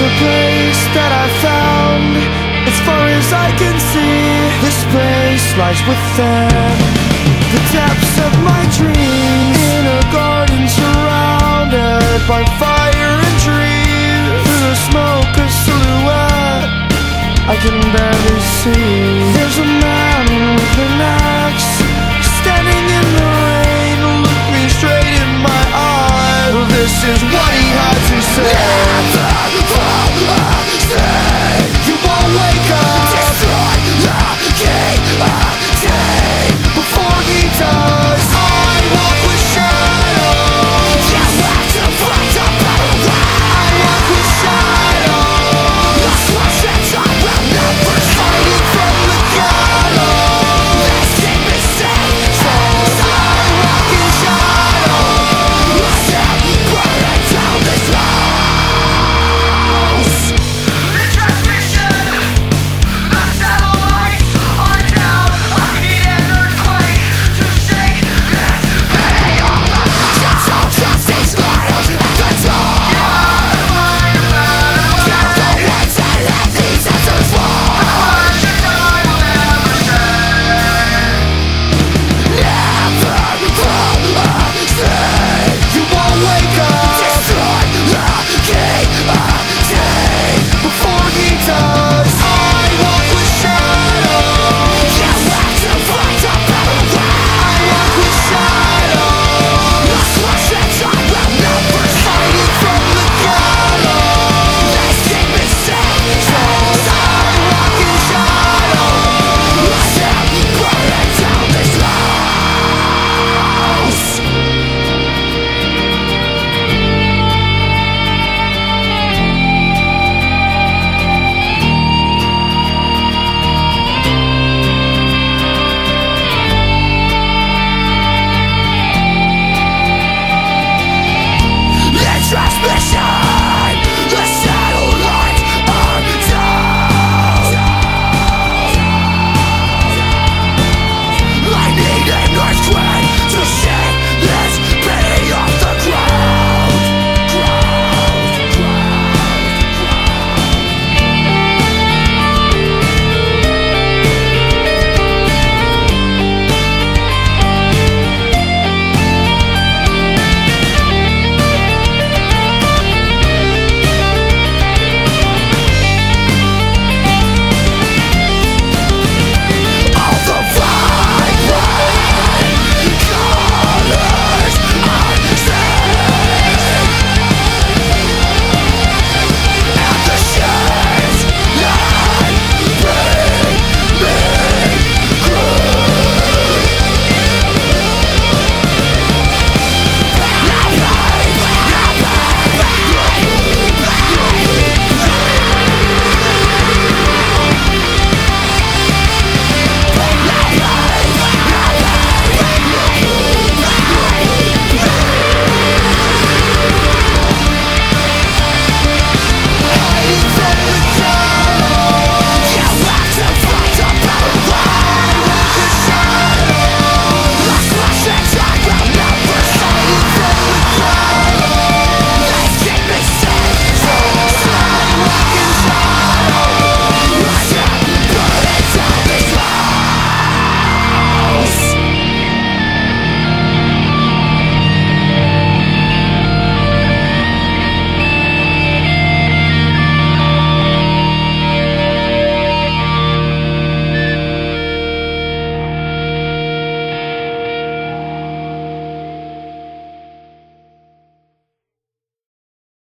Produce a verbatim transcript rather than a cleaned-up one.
a place that I found. As far as I can see, this place lies within the depths of my dreams. In a garden surrounded by fire and trees. Through the smoke a silhouette I can barely see. There's a man with an axe standing in the rain. Look me straight in my eyes. This is what he had to say.